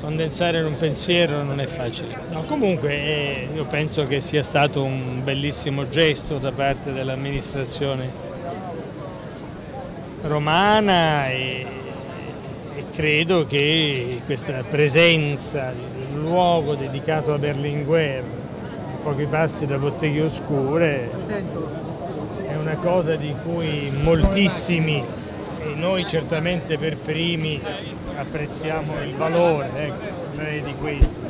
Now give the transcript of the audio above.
condensare in un pensiero non è facile. No, comunque io penso che sia stato un bellissimo gesto da parte dell'amministrazione romana e credo che questa presenza di un luogo dedicato a Berlinguer, a pochi passi da Botteghe Oscure, è una cosa di cui moltissimi, e noi certamente per primi, apprezziamo il valore, ecco, di questo.